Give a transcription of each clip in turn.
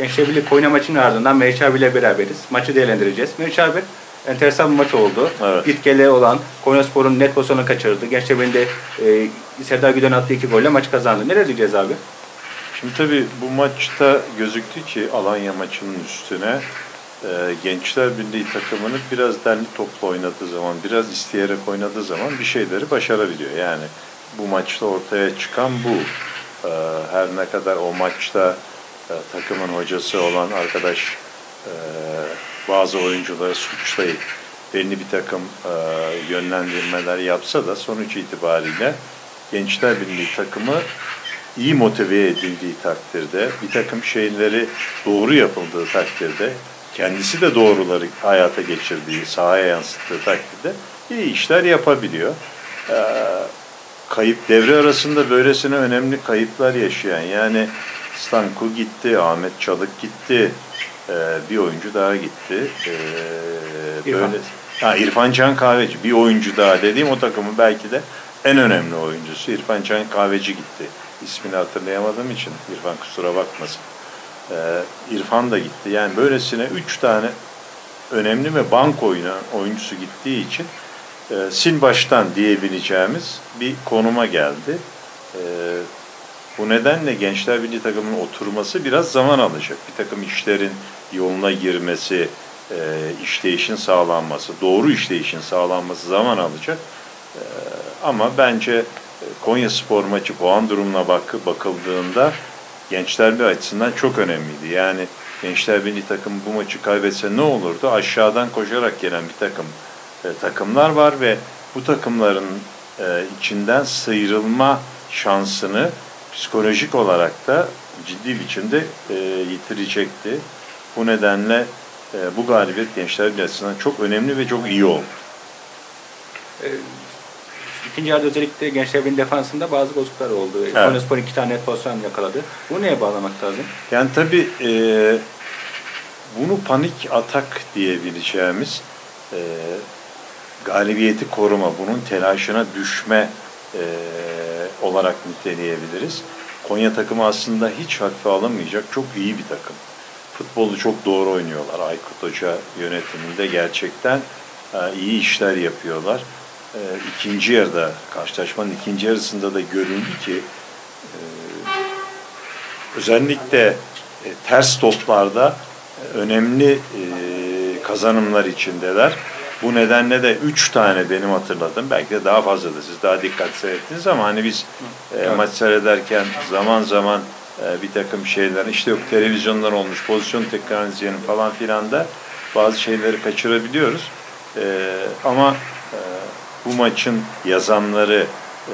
Gençler Birliği Konya maçının ardından Meriç abiyle beraberiz. Maçı değerlendireceğiz. Meriç abi, enteresan bir maç oldu. Evet. İlk olan Konyaspor'un net pozisyonunu kaçırdı. Gençler Birliği'nde Serdar Güler'in attığı 2 golle maçı kazandı. Neler diyeceğiz abi? Şimdi tabii bu maçta gözüktü ki Alanya maçının üstüne Gençler Birliği takımını biraz derli toplu oynadığı zaman, biraz isteyerek oynadığı zaman bir şeyleri başarabiliyor. Yani bu maçta ortaya çıkan bu. Her ne kadar o maçta takımın hocası olan arkadaş bazı oyuncuları suçlayıp belli bir takım yönlendirmeler yapsa da sonuç itibariyle Gençler Birliği takımı iyi motive edildiği takdirde, bir takım şeyleri doğru yapıldığı takdirde, kendisi de doğruları hayata geçirdiği, sahaya yansıttığı takdirde iyi işler yapabiliyor. Kayıp devre arasında böylesine önemli kayıplar yaşayan, yani Stanku gitti, Ahmet Çalık gitti, bir oyuncu daha gitti. İrfan Can Kahveci, bir oyuncu daha dediğim o takımın belki de en önemli oyuncusu İrfan Can Kahveci gitti. İsmini hatırlayamadığım için İrfan kusura bakmasın. İrfan da gitti. Yani böylesine 3 tane önemli ve bank oyuncusu gittiği için sil baştan diyebileceğimiz bir konuma geldi. Bu nedenle Gençler Birliği takımının oturması biraz zaman alacak. Bir takım işlerin yoluna girmesi, işleyişin sağlanması, doğru işleyişin sağlanması zaman alacak. Ama bence Konyaspor maçı puan durumuna bakıldığında Gençler Birliği açısından çok önemliydi. Yani Gençler Birliği takımı bu maçı kaybetse ne olurdu? Aşağıdan koşarak gelen bir takım takımlar var ve bu takımların içinden sıyrılma şansını psikolojik olarak da ciddi biçimde yitirecekti. Bu nedenle bu galibiyet Gençler Birliği açısından çok önemli ve çok iyi oldu. İkinci yarıda özellikle Gençler Birliği defansında bazı bozukluklar oldu. Evet. Konyaspor 2 tane net pozisyon yakaladı. Bu neye bağlamak lazım? Yani tabii bunu panik atak diyebileceğimiz galibiyeti koruma, bunun telaşına düşme olarak niteleyebiliriz. Konya takımı aslında hiç hafife alınmayacak çok iyi bir takım. Futbolu çok doğru oynuyorlar. Aykut Hoca yönetiminde gerçekten iyi işler yapıyorlar. İkinci yarıda, karşılaşmanın ikinci yarısında da görüldü ki özellikle ters toplarda önemli kazanımlar içindeler. Bu nedenle de 3 tane benim hatırladığım, belki de daha fazla da siz daha dikkat seyrettiniz ama hani biz maç seyrederken zaman zaman bir takım şeyler, işte yok televizyonlar olmuş, pozisyon tekrar izleyelim falan filan da bazı şeyleri kaçırabiliyoruz. Ama bu maçın yazanları,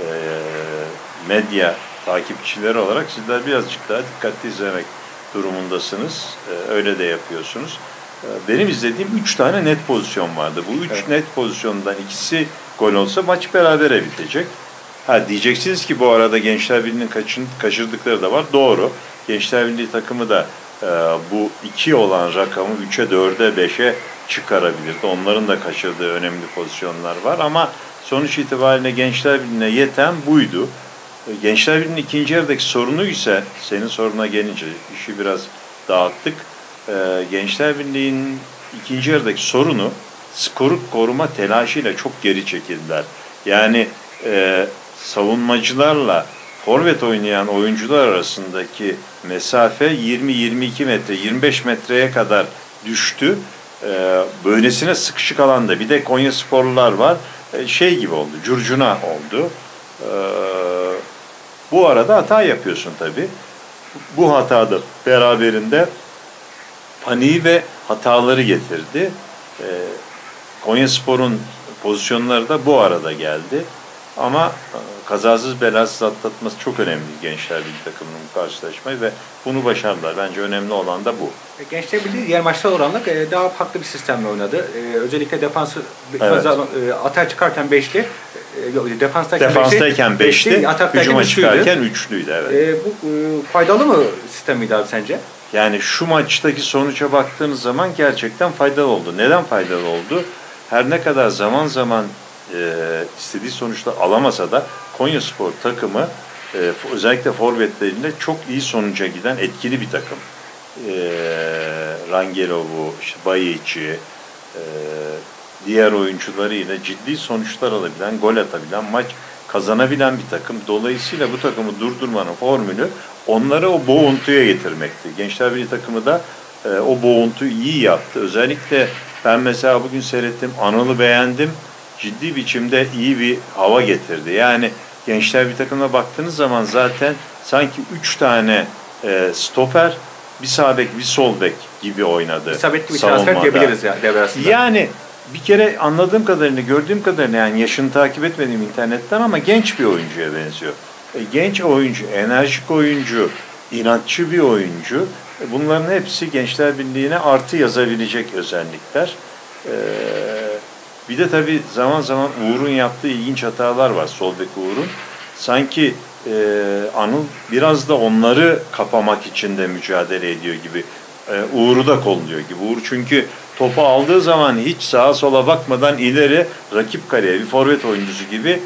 medya takipçileri olarak sizler birazcık daha dikkatli izlemek durumundasınız. Öyle de yapıyorsunuz. Benim izlediğim 3 tane net pozisyon vardı. Bu 3 net pozisyondan ikisi gol olsa maç berabere bitecek. Diyeceksiniz ki bu arada Gençler Birliği'nin kaçırdıkları da var. Doğru. Gençler Birliği takımı da bu 2 olan rakamı 3'e, 4'e, 5'e çıkarabilirdi. Onların da kaçırdığı önemli pozisyonlar var ama sonuç itibariyle Gençler Birliği'ne yeten buydu. Gençler Birliği'nin ikinci yarıdaki sorunu ise, senin soruna gelince işi biraz dağıttık. Gençler Birliği'nin ikinci yarıdaki sorunu skoru koruma telaşıyla çok geri çekildiler. Yani savunmacılarla forvet oynayan oyuncular arasındaki mesafe 20-22 metre, 25 metreye kadar düştü. Böylesine sıkışık alanda bir de Konyasporlular var. Şey gibi oldu, curcuna oldu. Bu arada hata yapıyorsun tabii. Bu hata da beraberinde paniği ve hataları getirdi. Konyaspor'un pozisyonları da bu arada geldi. Ama kazasız belasız atlatması çok önemli Gençler Birliği takımının bu karşılaşmayı ve bunu başardılar. Bence önemli olan da bu. Gençler Birliği diğer maçlar oranla daha farklı bir sistemle oynadı. Özellikle defansı atağa çıkarken 5'li, defanstayken 5'li, hücuma çıkarken 3'lüydü. Evet. Bu faydalı mı sistemiydi abi sence? Yani şu maçtaki sonuca baktığınız zaman gerçekten faydalı oldu. Neden faydalı oldu? Her ne kadar zaman zaman istediği sonuçlar alamasa da Konyaspor takımı özellikle forvetlerinde çok iyi sonuca giden etkili bir takım. Rangelov'u, işte Bayiç'i, diğer oyuncularıyla ciddi sonuçlar alabilen, gol atabilen, maç kazanabilen bir takım. Dolayısıyla bu takımı durdurmanın formülü onları o boğuntuya getirmekti. Gençler Birliği takımı da o boğuntuyu iyi yaptı. Özellikle ben mesela bugün seyrettim, Anıl'ı beğendim. Ciddi biçimde iyi bir hava getirdi. Yani Gençler bir takımına baktığınız zaman zaten sanki 3 tane stoper, bir sağ bek, bir sol bek gibi oynadı. İsabetli bir transfer diyebiliriz ya devre arasında. Yani bir kere anladığım kadarıyla, gördüğüm kadarıyla, yani yaşını takip etmediğim internetten, ama genç bir oyuncuya benziyor. Genç oyuncu, enerjik oyuncu, inatçı bir oyuncu. Bunların hepsi Gençler Birliği'ne artı yazabilecek özellikler. Bir de tabii zaman zaman Uğur'un yaptığı ilginç hatalar var, sol bek Uğur'un. Sanki Anıl biraz da onları kapamak için de mücadele ediyor gibi. Uğur'u da kolluyor gibi. Uğur çünkü topu aldığı zaman hiç sağa sola bakmadan ileri rakip kaleye bir forvet oyuncusu gibi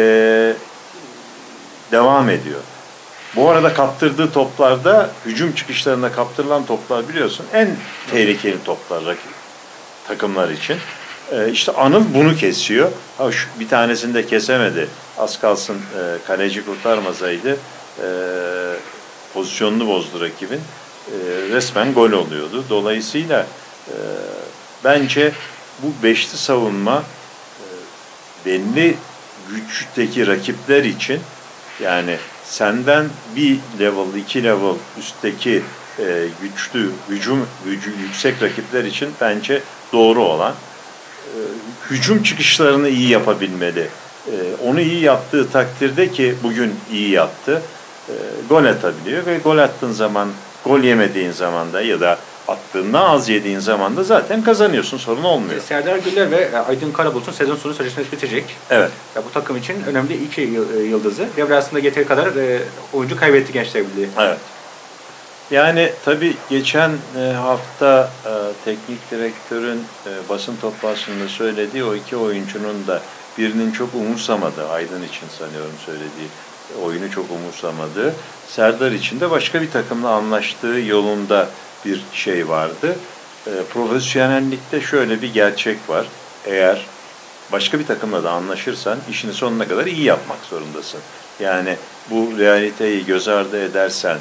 devam ediyor. Bu arada kaptırdığı toplarda, hücum çıkışlarında kaptırılan toplar biliyorsun en tehlikeli toplar rakip takımlar için. İşte Anıl bunu kesiyor. Bir tanesini de kesemedi. Az kalsın kaleci kurtarmasaydı pozisyonunu bozdu rakibin. Resmen gol oluyordu. Dolayısıyla bence bu beşli savunma belli güçteki rakipler için, yani senden bir level, 2 level üstteki güçlü, gücü yüksek rakipler için bence doğru olan hücum çıkışlarını iyi yapabilmeli. Onu iyi yaptığı takdirde, ki bugün iyi yaptı, gol atabiliyor ve gol attığın zaman, gol yemediğin zaman da ya da attığından az yediğin zaman da zaten kazanıyorsun, sorun olmuyor. Serdar Güler ve Aydın Karabulut'un sezon sonu sözleşmesi bitecek. Evet. Bu takım için önemli iki yıldızı. Devre arasında yeteri kadar oyuncu kaybetti Gençler Birliği. Evet. Yani tabii geçen hafta teknik direktörün basın toplantısında söylediği o iki oyuncunun da birinin çok umursamadığı, Aydın için sanıyorum söylediği, oyunu çok umursamadığı, Serdar için de başka bir takımla anlaştığı yolunda bir şey vardı. Profesyonellikte şöyle bir gerçek var. Eğer başka bir takımla da anlaşırsan işini sonuna kadar iyi yapmak zorundasın. Yani bu realiteyi göz ardı edersen,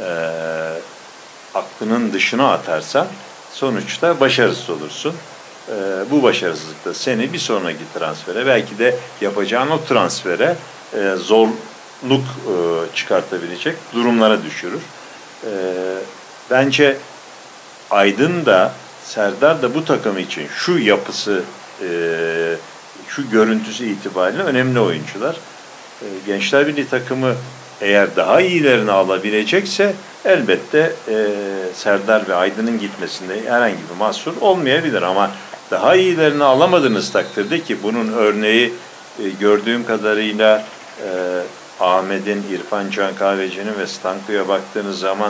aklının dışına atarsan sonuçta başarısız olursun. Bu başarısızlık da seni bir sonraki transfere, belki de yapacağın o transfere zorluk çıkartabilecek durumlara düşürür. Bence Aydın da Serdar da bu takım için şu yapısı, şu görüntüsü itibariyle önemli oyuncular. Gençler Birliği takımı eğer daha iyilerini alabilecekse elbette Serdar ve Aydın'ın gitmesinde herhangi bir mahsur olmayabilir, ama daha iyilerini alamadığınız takdirde, ki bunun örneği gördüğüm kadarıyla Ahmet'in, İrfan Can Kahveci'nin ve Stanko'ya baktığınız zaman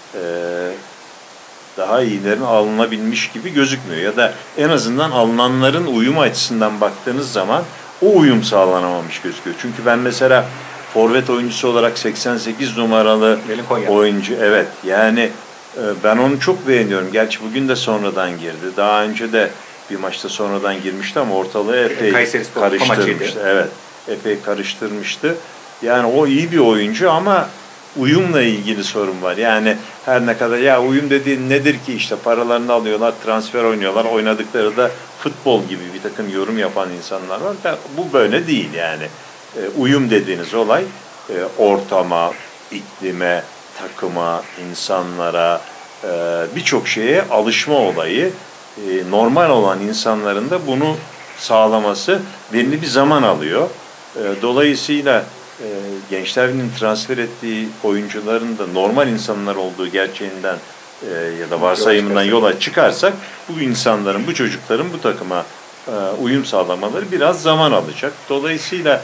daha iyilerin alınabilmiş gibi gözükmüyor. Ya da en azından alınanların uyumu açısından baktığınız zaman o uyum sağlanamamış gözüküyor. Çünkü ben mesela forvet oyuncusu olarak 88 numaralı oyuncu, evet, yani ben onu çok beğeniyorum. Gerçi bugün de sonradan girdi. Daha önce de bir maçta sonradan girmişti ama ortalığı epey karıştırmıştı. Evet, epey karıştırmıştı. Yani o iyi bir oyuncu ama uyumla ilgili sorun var. Yani her ne kadar, ya uyum dediğin nedir ki, işte paralarını alıyorlar, transfer oynuyorlar, oynadıkları da futbol gibi bir takım yorum yapan insanlar var. Bu böyle değil yani. Uyum dediğiniz olay ortama, iklime, takıma, insanlara, birçok şeye alışma olayı. Normal olan insanların da bunu sağlaması belli bir zaman alıyor. Dolayısıyla Gençler Birliği'nin transfer ettiği oyuncuların da normal insanlar olduğu gerçeğinden ya da varsayımından yola çıkarsak, bu insanların, bu çocukların bu takıma uyum sağlamaları biraz zaman alacak. Dolayısıyla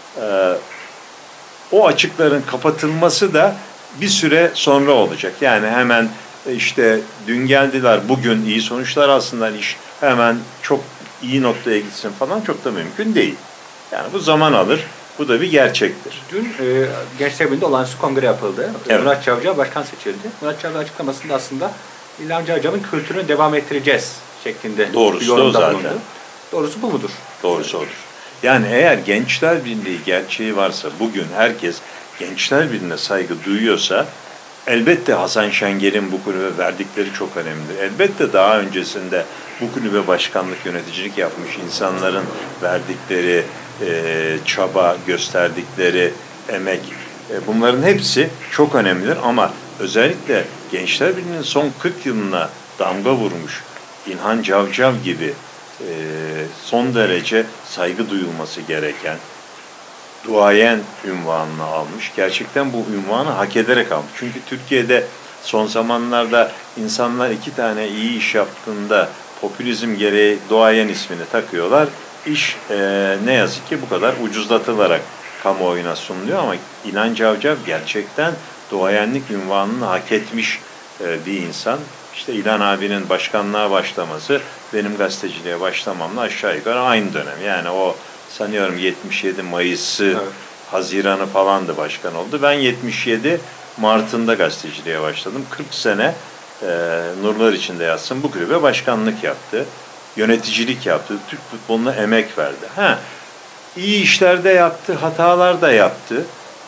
o açıkların kapatılması da bir süre sonra olacak. Yani hemen işte dün geldiler, bugün iyi sonuçlar alsınlar, iş hemen çok iyi noktaya gitsin falan çok da mümkün değil. Yani bu zaman alır. Bu da bir gerçektir. Dün Gençler Birliği'nde olağanüstü kongre yapıldı. Evet. Murat Çavcı başkan seçildi. Murat Çavcı açıklamasında aslında İlhan Cavcav'ın kültürünü devam ettireceğiz şeklinde Doğrusu bir yorumda zaten. bulundu. Doğrusu bu mudur? Doğrusu odur. Yani eğer Gençler Birliği gerçeği varsa, bugün herkes Gençler Birliği'ne saygı duyuyorsa, elbette Hasan Şengel'in bu kulübe verdikleri çok önemlidir. Elbette daha öncesinde bu kulübe başkanlık, yöneticilik yapmış insanların verdikleri çaba, gösterdikleri emek, bunların hepsi çok önemlidir. Ama özellikle Gençler Birliği'nin son 40 yılına damga vurmuş İlhan Cavcav gibi son derece saygı duyulması gereken duayen unvanını almış. Gerçekten bu unvanı hak ederek almış. Çünkü Türkiye'de son zamanlarda insanlar iki tane iyi iş yaptığında popülizm gereği duayen ismini takıyorlar. İş ne yazık ki bu kadar ucuzlatılarak kamuoyuna sunuluyor ama İlhan Cavcav gerçekten duayenlik unvanını hak etmiş bir insan. İşte İlhan abinin başkanlığa başlaması benim gazeteciliğe başlamamla aşağı yukarı aynı dönem. Yani o sanıyorum 77 Mayıs'ı, evet, Haziran'ı falandı başkan oldu. Ben 77 Mart'ında gazeteciliğe başladım. 40 sene nurlar içinde yatsın bu kulübe başkanlık yaptı. Yöneticilik yaptı. Türk futboluna emek verdi. İyi işler de yaptı, hatalar da yaptı.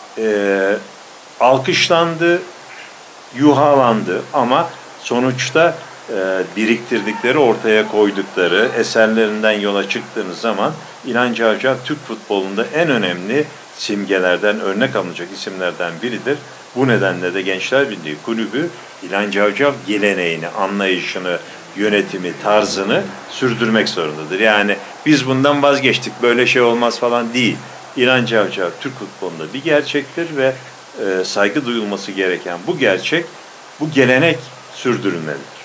Alkışlandı, yuhalandı ama sonuçta biriktirdikleri, ortaya koydukları eserlerinden yola çıktığınız zaman İlhan Cavcav Türk futbolunda en önemli simgelerden, örnek alınacak isimlerden biridir. Bu nedenle de Gençler Birliği Kulübü İlhan Cavcav geleneğini, anlayışını, yönetimi, tarzını sürdürmek zorundadır. Yani biz bundan vazgeçtik, böyle şey olmaz falan değil. İlhan Cavcav Türk futbolunda bir gerçektir ve saygı duyulması gereken bu gerçek, bu gelenek sürdürülmelidir.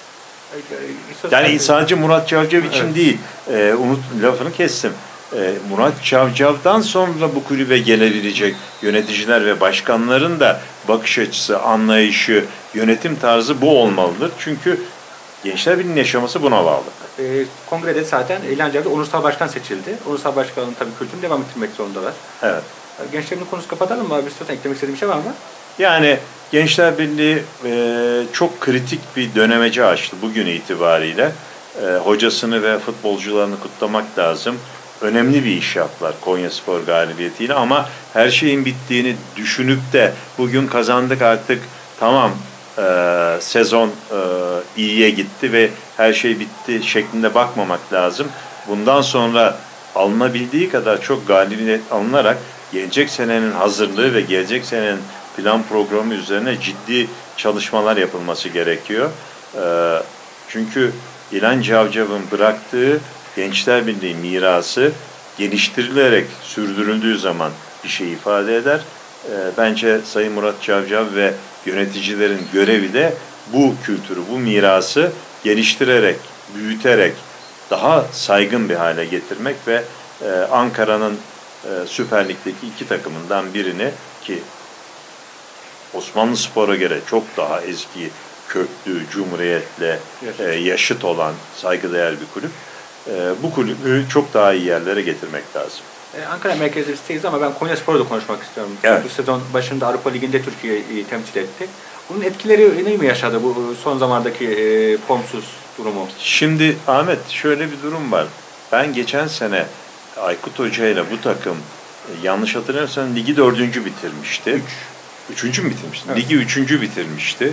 Yani sadece Murat Çavcav için, evet, değil, lafını kestim. Murat Çavcav'dan sonra bu kulübe gelebilecek yöneticiler ve başkanların da bakış açısı, anlayışı, yönetim tarzı bu olmalıdır. Çünkü Gençler Birliği'nin yaşaması buna bağlı. Kongrede zaten İlhan Cavcav onursal başkan seçildi. Onursal başkanın tabii kültürünü devam ettirmek zorundalar. Evet. Gençler Birliği konusu kapatalım mı abi? İstiyorsan eklemek istediğin bir şey var mı? Yani Gençler Birliği çok kritik bir dönemeci açtı bugün itibariyle. Hocasını ve futbolcularını kutlamak lazım. Önemli bir iş yaptılar Konyaspor galibiyetiyle ama her şeyin bittiğini düşünüp de bugün kazandık artık, tamam, sezon iyiye gitti ve her şey bitti şeklinde bakmamak lazım. Bundan sonra alınabildiği kadar çok galibiyet alınarak gelecek senenin hazırlığı ve gelecek senenin plan programı üzerine ciddi çalışmalar yapılması gerekiyor. Çünkü İlhan Cavcav'ın bıraktığı Gençler Birliği mirası geliştirilerek sürdürüldüğü zaman bir şey ifade eder. Bence Sayın Murat Çavcav ve yöneticilerin görevi de bu kültürü, bu mirası geliştirerek, büyüterek daha saygın bir hale getirmek ve Ankara'nın Süper Lig'deki iki takımından birini, ki Osmanlıspor'a göre çok daha eski, köklü, cumhuriyetle yaşıt olan saygıdeğer bir kulüp, bu kulübü çok daha iyi yerlere getirmek lazım. Ankara merkezliyiz ama ben Konyaspor'u da konuşmak istiyorum. Evet. Bu sezon başında Avrupa Ligi'nde Türkiye'yi temsil etti. Bunun etkileri ne mi yaşadı bu son zamandaki formsuz durumu? Şimdi Ahmet, şöyle bir durum var. Ben geçen sene Aykut Hoca ile bu takım, yanlış hatırlamıyorsam ligi 4. bitirmişti. 3. mü bitirmişti? Evet. Ligi 3. bitirmişti.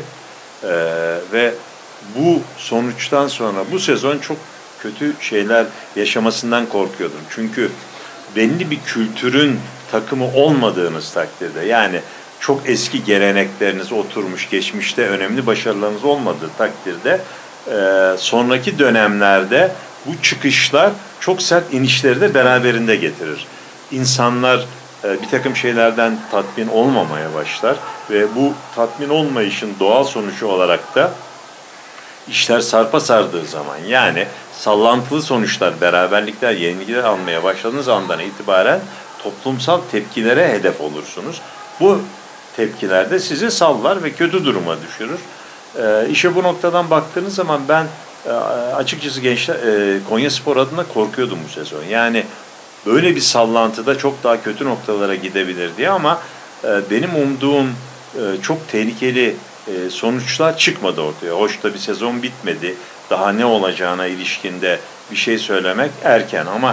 Ve bu sonuçtan sonra bu sezon çok kötü şeyler yaşamasından korkuyordum. Çünkü belli bir kültürün takımı olmadığınız takdirde, yani çok eski gelenekleriniz oturmuş, geçmişte önemli başarılarınız olmadığı takdirde sonraki dönemlerde bu çıkışlar çok sert inişleri de beraberinde getirir. İnsanlar bir takım şeylerden tatmin olmamaya başlar ve bu tatmin olmayışın doğal sonucu olarak da işler sarpa sardığı zaman, yani sallantılı sonuçlar, beraberlikler, yenilgiler almaya başladığınız andan itibaren toplumsal tepkilere hedef olursunuz. Bu tepkiler de sizi sallar ve kötü duruma düşürür. İşe bu noktadan baktığınız zaman ben açıkçası Konyaspor adına korkuyordum bu sezon. Yani böyle bir sallantıda çok daha kötü noktalara gidebilir diye ama benim umduğum çok tehlikeli sonuçlar çıkmadı ortaya. Hoş da bir sezon bitmedi. Daha ne olacağına ilişkinde bir şey söylemek erken ama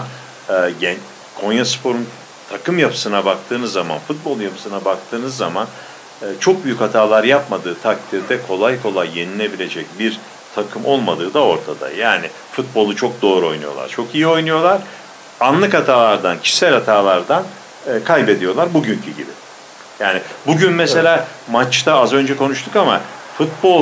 Konyaspor'un takım yapısına baktığınız zaman, futbol yapısına baktığınız zaman çok büyük hatalar yapmadığı takdirde kolay kolay yenilebilecek bir takım olmadığı da ortada. Yani futbolu çok doğru oynuyorlar, çok iyi oynuyorlar. Anlık hatalardan, kişisel hatalardan kaybediyorlar bugünkü gibi. Yani bugün mesela maçta az önce konuştuk ama futbol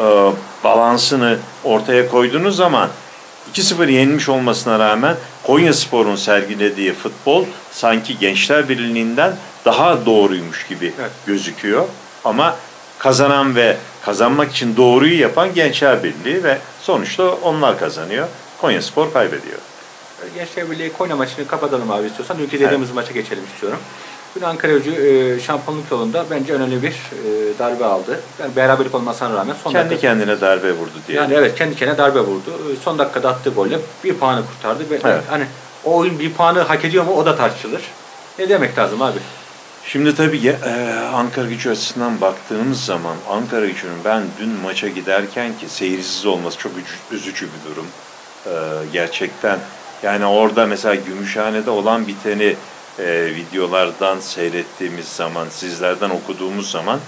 balansını ortaya koyduğunuz zaman 2-0 yenilmiş olmasına rağmen Konyaspor'un sergilediği futbol sanki Gençler Birliği'nden daha doğruymuş gibi gözüküyor. Ama kazanan ve kazanmak için doğruyu yapan Gençler Birliği ve sonuçta onlar kazanıyor. Konyaspor kaybediyor. Gençler Birliği Konya maçını kapatalım abi istiyorsan. Dünkü izlediğimiz maça geçelim istiyorum. Dün Ankaragücü şampiyonluk yolunda bence önemli bir darbe aldı. Yani beraberlik olmasına rağmen kendi kendine darbe vurdu diye. Yani evet, kendi kendine darbe vurdu. Son dakikada attığı golle bir puanı kurtardı. Ve hani o oyun bir puanı hak ediyor mu o da tartışılır. Ne demek lazım abi? Şimdi tabii Ankaragücü açısından baktığımız zaman Ankaragücü'nün ben dün maça giderken ki seyirsiz olması çok üzücü bir durum. Gerçekten yani orada mesela Gümüşhane'de olan biteni videolardan seyrettiğimiz zaman, sizlerden okuduğumuz zaman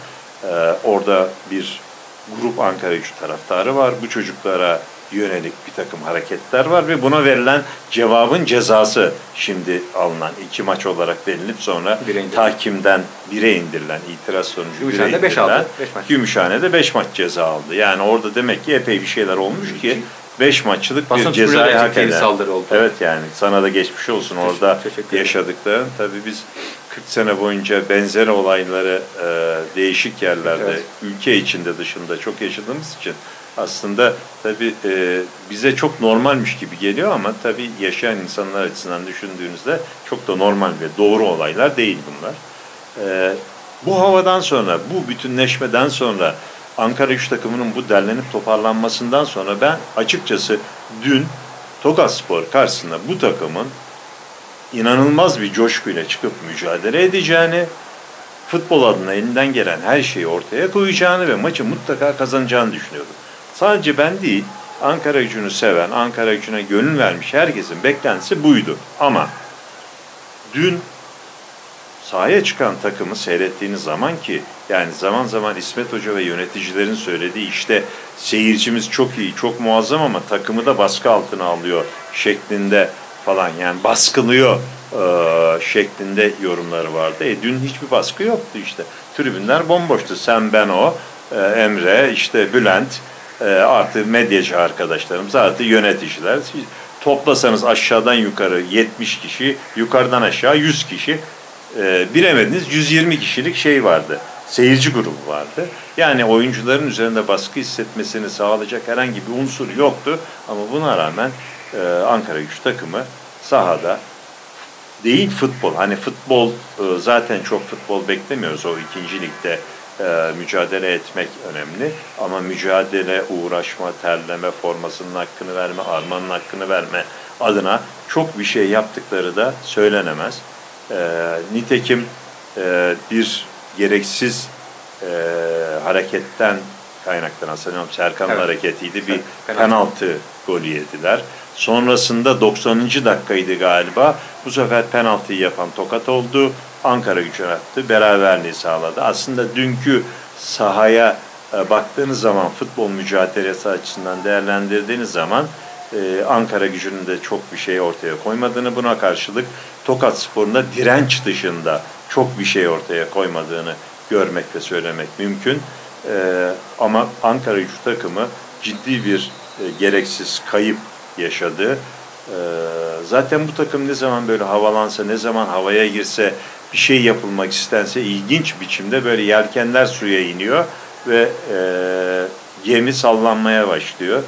orada bir grup Ankaragücü taraftarı var. Bu çocuklara yönelik bir takım hareketler var ve buna verilen cevabın cezası şimdi alınan 2 maç olarak verilip sonra tahkimden 1'e indirilen, itiraz sonucu 1'e indirilen Gümüşhane'de 5 maç ceza aldı. Yani orada demek ki epey bir şeyler olmuş ki 5 maçlık bir cezayı hak eden. Oldu. Evet yani sana da geçmiş olsun orada yaşadıkların. Tabii biz 40 sene boyunca benzer olayları değişik yerlerde, ülke içinde dışında çok yaşadığımız için aslında tabii bize çok normalmiş gibi geliyor ama tabii yaşayan insanlar açısından düşündüğünüzde çok da normal ve doğru olaylar değil bunlar. Bu havadan sonra, bu bütünleşmeden sonra Ankaragücü takımının bu derlenip toparlanmasından sonra ben açıkçası dün Tokaspor karşısında bu takımın inanılmaz bir coşkuyla çıkıp mücadele edeceğini, futbol adına elinden gelen her şeyi ortaya koyacağını ve maçı mutlaka kazanacağını düşünüyordum. Sadece ben değil, Ankaragücü'nü seven, Ankaragücü'ne gönül vermiş herkesin beklentisi buydu. Ama dün sahaya çıkan takımı seyrettiğiniz zaman ki yani zaman zaman İsmet Hoca ve yöneticilerin söylediği işte seyircimiz çok iyi, çok muazzam ama takımı da baskı altına alıyor şeklinde falan yani baskılıyor şeklinde yorumları vardı. Dün hiçbir baskı yoktu işte. Tribünler bomboştu. Sen, ben, o, Emre, işte Bülent, artı medyacı arkadaşlarımız, artı yöneticiler. Toplasanız aşağıdan yukarı 70 kişi, yukarıdan aşağı 100 kişi. Bilemediniz 120 kişilik şey vardı. Seyirci grubu vardı. Yani oyuncuların üzerinde baskı hissetmesini sağlayacak herhangi bir unsur yoktu. Ama buna rağmen Ankaragücü takımı sahada değil futbol. Hani futbol zaten çok futbol beklemiyoruz. O 2. ligde mücadele etmek önemli. Ama mücadele, uğraşma, terleme, formasının hakkını verme, armanın hakkını verme adına çok bir şey yaptıkları da söylenemez. Nitekim bir gereksiz hareketten kaynaklanan sanıyorum Serkan'ın hareketiydi. Bir penaltı golü yediler. Sonrasında 90. dakikaydı galiba. Bu sefer penaltıyı yapan Tokat oldu. Ankaragücü attı. Beraberliği sağladı. Aslında dünkü sahaya baktığınız zaman futbol mücadelesi açısından değerlendirdiğiniz zaman Ankaragücü'nün de çok bir şey ortaya koymadığını, buna karşılık Tokatspor'un da direnç dışında çok bir şey ortaya koymadığını görmek ve söylemek mümkün. Ama Ankaragücü takımı ciddi bir gereksiz kayıp yaşadı. Zaten bu takım ne zaman böyle havalansa, ne zaman havaya girse, bir şey yapılmak istense ilginç biçimde böyle yelkenler suya iniyor ve gemi sallanmaya başlıyor.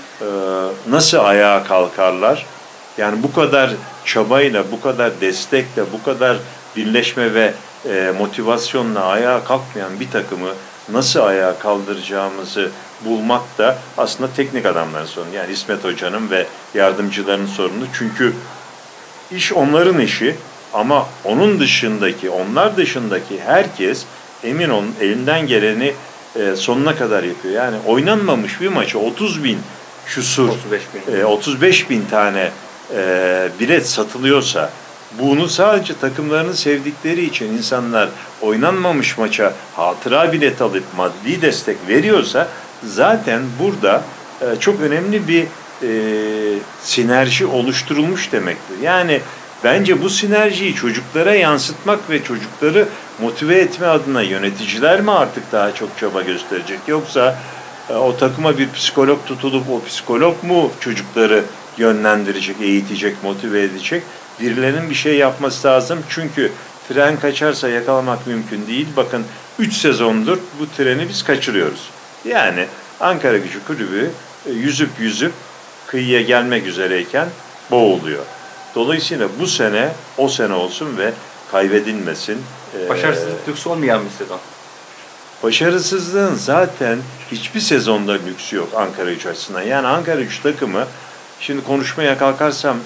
Nasıl ayağa kalkarlar? Yani bu kadar çabayla, bu kadar destekle, bu kadar birleşme ve motivasyonla ayağa kalkmayan bir takımı nasıl ayağa kaldıracağımızı bulmak da aslında teknik adamların sorunu. Yani İsmet Hoca'nın ve yardımcılarının sorunu. Çünkü İş onların işi ama onlar dışındaki herkes emin olun elinden geleni sonuna kadar yapıyor. Yani oynanmamış bir maçı 30 bin küsur, 35 bin tane bilet satılıyorsa, bunu sadece takımlarını sevdikleri için insanlar oynanmamış maça hatıra bilet alıp maddi destek veriyorsa, zaten burada çok önemli bir sinerji oluşturulmuş demektir. Yani bence bu sinerjiyi çocuklara yansıtmak ve çocukları motive etme adına yöneticiler mi artık daha çok çaba gösterecek? Yoksa o takıma bir psikolog tutulup o psikolog mu çocukları yönlendirecek, eğitecek, motive edecek? Birilerinin bir şey yapması lazım. Çünkü tren kaçarsa yakalamak mümkün değil. Bakın 3 sezondur bu treni biz kaçırıyoruz. Yani Ankaragücü Kulübü yüzüp kıyıya gelmek üzereyken boğuluyor. Dolayısıyla bu sene o sene olsun ve kaybedilmesin. Başarısızlık lüksü olmayan bir sezon. Başarısızlığın zaten hiçbir sezonda lüksü yok Ankaragücü açısından. Yani Ankaragücü takımı, şimdi konuşmaya kalkarsam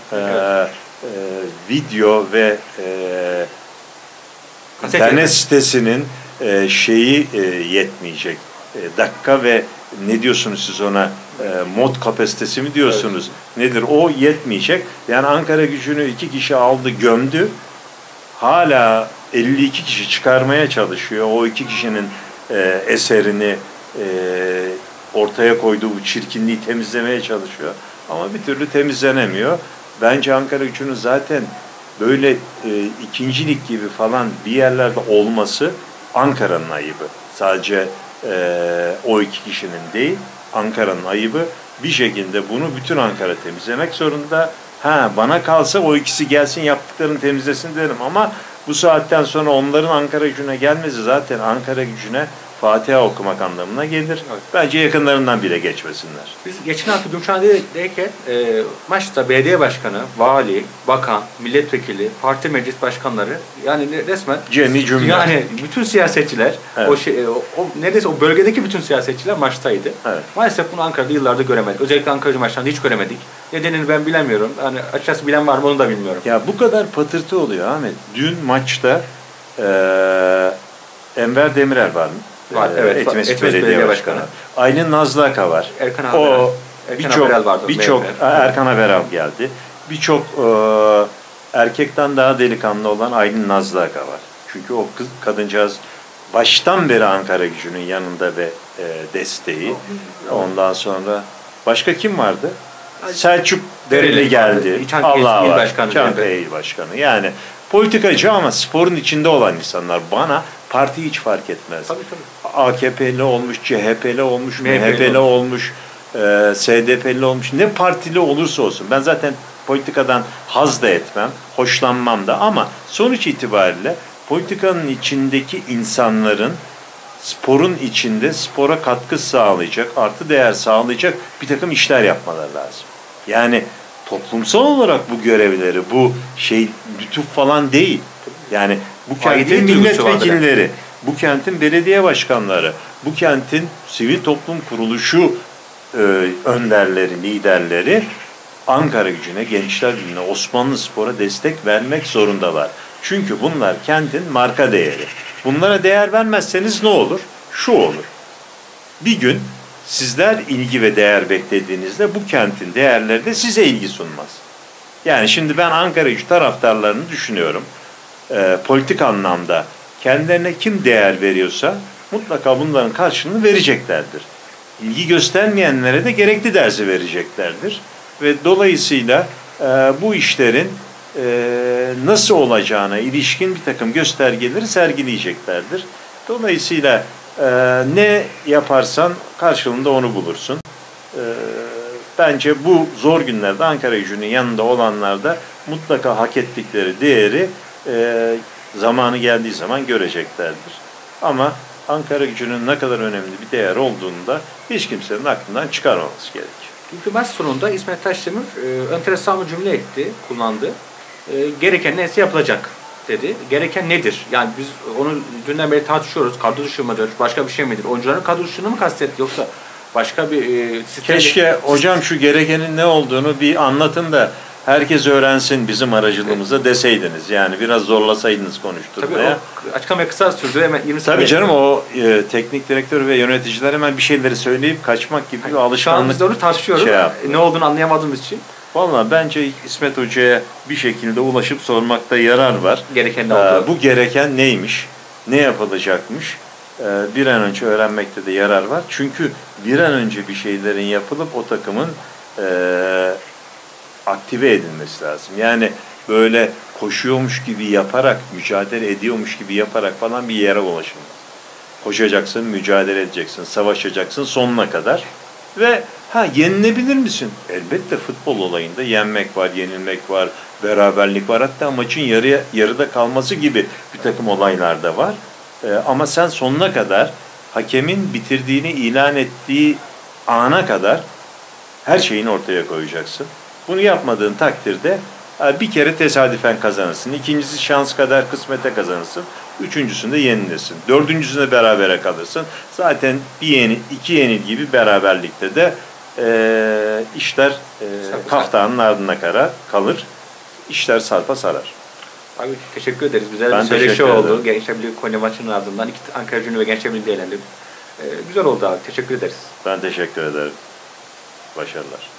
video ve internet sitesinin şeyi yetmeyecek. Dakika ve ne diyorsunuz siz ona, mod kapasitesi mi diyorsunuz? Evet. Nedir? O yetmeyecek. Yani Ankaragücü'nü 2 kişi aldı, gömdü. Hala 52 kişi çıkarmaya çalışıyor. O 2 kişinin eserini ortaya koyduğu bu çirkinliği temizlemeye çalışıyor. Ama bir türlü temizlenemiyor. Bence Ankaragücü'nün zaten böyle ikincilik gibi falan bir yerlerde olması Ankara'nın ayıbı. Sadece o 2 kişinin değil, Ankara'nın ayıbı. Bir şekilde bunu bütün Ankara temizlemek zorunda. Bana kalsa o ikisi gelsin yaptıklarını temizlesin derim ama bu saatten sonra onların Ankaragücü'ne gelmesi zaten Ankaragücü'ne Fatiha okumak anlamına gelir. Evet. Bence yakınlarından bile geçmesinler. Biz geçen hafta Gümüşhane'deyken maçta belediye başkanı, vali, bakan, milletvekili, parti meclis başkanları, yani resmen cemi cümle. Yani bütün siyasetçiler, evet. Neredeyse o bölgedeki bütün siyasetçiler maçtaydı. Evet. Maalesef bunu Ankara'da yıllardır göremedik. Özellikle Ankara'cı maçlarında hiç göremedik. Nedenini ben bilemiyorum. Yani açıkçası bilen var mı onu da bilmiyorum. Ya bu kadar patırtı oluyor Ahmet. Dün maçta Enver Demirel var mı? Var, evet. Etmesi Belediye Başkanı. Aylin Nazlıaka var. Erkan Haberal vardı. Erkan Haberal geldi. Birçok erkekten daha delikanlı olan Aylin Nazlıaka var. Çünkü o kadıncağız baştan beri Ankaragücü'nün yanında ve desteği. Ondan sonra başka kim vardı? Selçuk Dereli geldi. Allah var. Çankaya İl Başkanı. Yani politikacı ama sporun içinde olan insanlar. Bana parti hiç fark etmez. Tabii. AKP'li olmuş, CHP'li olmuş, MHP'li olmuş, SDP'li olmuş. Ne partili olursa olsun. Ben zaten politikadan haz da etmem, hoşlanmam da ama sonuç itibariyle politikanın içindeki insanların sporun içinde spora katkı sağlayacak, artı değer sağlayacak bir takım işler yapmaları lazım. Yani toplumsal olarak bu görevleri, bu lütuf falan değil. Yani bu kentin milletvekilleri, bu kentin belediye başkanları, bu kentin sivil toplum kuruluşu önderleri, liderleri Ankaragücü'ne, Gençler Birliği'ne, Osmanlıspor'a destek vermek zorundalar. Çünkü bunlar kentin marka değeri. Bunlara değer vermezseniz ne olur? Şu olur. Bir gün sizler ilgi ve değer beklediğinizde bu kentin değerleri de size ilgi sunmaz. Yani şimdi ben Ankaragücü taraftarlarını düşünüyorum. Politik anlamda kendilerine kim değer veriyorsa mutlaka bunların karşılığını vereceklerdir. İlgi göstermeyenlere de gerekli dersi vereceklerdir. Ve dolayısıyla bu işlerin nasıl olacağına ilişkin bir takım göstergeleri sergileyeceklerdir. Dolayısıyla ne yaparsan karşılığında onu bulursun. Bence bu zor günlerde Ankaragücü'nün yanında olanlar da mutlaka hak ettikleri değeri zamanı geldiği zaman göreceklerdir. Ama Ankaragücü'nün ne kadar önemli bir değer olduğunu da hiç kimsenin aklından çıkarmaması gerekir. Dünkü maç sonunda İsmet Taşdemir enteresan bir cümle etti, kullandı. Gereken neyse yapılacak dedi. Gereken nedir? Yani biz onu dünden beri tartışıyoruz. Kadro dışı mıdır? Başka bir şey midir? Oyuncuların kadro dışını mı kastetti yoksa başka bir Keşke hocam şu gerekenin ne olduğunu bir anlatın da herkes öğrensin bizim aracılığımızla deseydiniz. Yani biraz zorlasaydınız konuşturmaya. Tabii o açıklama kısa sürdü. Hemen 20 Tabii canım, o teknik direktör ve yöneticiler hemen bir şeyleri söyleyip kaçmak gibi bir Şu an alışkanlık. biz de onu tartışıyoruz. Şey Ne olduğunu anlayamadığımız için. Vallahi bence İsmet Hoca'ya bir şekilde ulaşıp sormakta yarar var. Gereken ne oldu? Bu gereken neymiş? Ne yapılacakmış? Bir an önce öğrenmekte de yarar var. Çünkü bir an önce bir şeylerin yapılıp o takımın aktive edilmesi lazım. Yani böyle koşuyormuş gibi yaparak, mücadele ediyormuş gibi yaparak falan bir yere ulaşılmaz. Koşacaksın, mücadele edeceksin, savaşacaksın sonuna kadar. Ve yenilebilir misin? Elbette futbol olayında yenmek var, yenilmek var, beraberlik var. Hatta maçın yarıda kalması gibi bir takım olaylar da var. Ama sen sonuna kadar hakemin bitirdiğini ilan ettiği ana kadar her şeyini ortaya koyacaksın. Bunu yapmadığın takdirde bir kere tesadüfen kazanırsın. İkincisi şans kadar kısmete kazanırsın. Üçüncüsünde yenilirsin. Dördüncüsünde berabere kalırsın. Zaten iki yenil gibi beraberlikte de işler kaftanın ardına kalır. İşler sarpa sarar. Abi teşekkür ederiz. Güzel Ben bir söyleşi teşekkür ederim. oldu. Gençler Birliği Konya maçının ardından Ankara Gücü ve Gençler Birliği değerlendirdik. Güzel oldu abi. Teşekkür ederiz. Ben teşekkür ederim. Başarılar.